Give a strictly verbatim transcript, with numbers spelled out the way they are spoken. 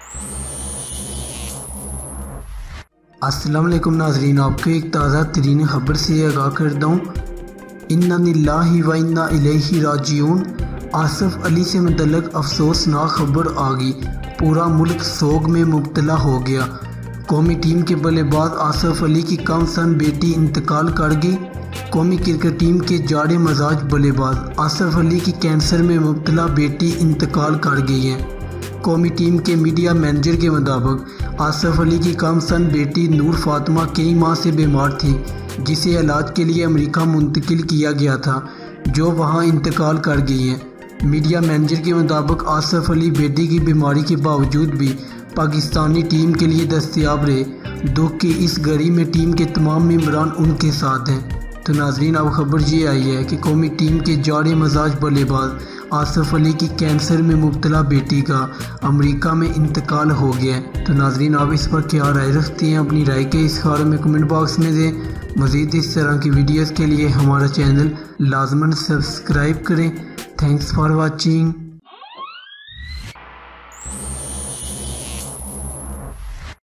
अस्सलाम वालेकुम नाज़रीन, आपको एक ताज़ा तरीन खबर से आगाह करता हूँ। इन्ना लिल्लाहि व इन्ना इलैहि राजिऊन। आसिफ अली से मुतल्लिक़ अफसोसनाक खबर आ गई। पूरा मुल्क सोग में मुब्तला हो गया। कौमी टीम के बल्लेबाज आसिफ अली की कम सन बेटी इंतकाल कर गई। कौमी क्रिकेट टीम के जाड़े मजाज बल्लेबाज आसिफ अली की कैंसर में मुब्तला बेटी इंतकाल कर गई है। कौमी टीम के मीडिया मैनेजर के मुताबिक आसिफ अली की कम सन बेटी नूर फातिमा कई माह से बीमार थी, जिसे इलाज के लिए अमेरिका मुंतकिल किया गया था, जो वहां इंतकाल कर गई हैं। मीडिया मैनेजर के मुताबिक आसिफ अली बेटी की बीमारी के बावजूद भी पाकिस्तानी टीम के लिए दस्तयाब रहे। दुख की इस घड़ी में टीम के तमाम मेंबरान उनके साथ हैं। तो नाजरीन, अब खबर ये आई है कि कौमी टीम के जाड़े मजाज बल्लेबाज आसिफ अली की कैंसर में मुब्तला बेटी का अमेरिका में इंतकाल हो गया है। तो नाजरीन, आप इस पर क्या राय रखती हैं? अपनी राय के इस बारे में कमेंट बॉक्स में दें। मज़ीद इस तरह की वीडियोस के लिए हमारा चैनल लाजमन सब्सक्राइब करें। Thanks for watching.